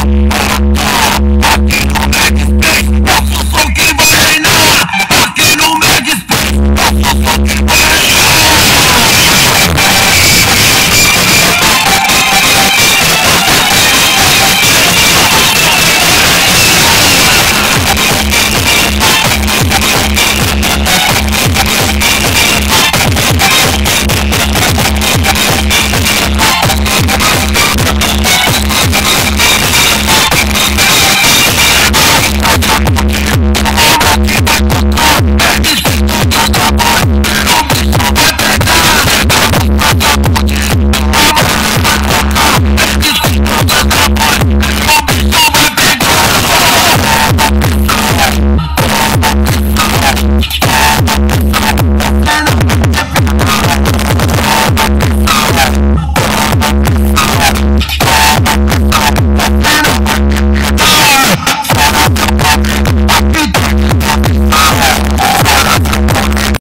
Aqui no Mad Space, eu sou quem vai reinar. Aqui no Mad Space, eu sou quem vai reinar.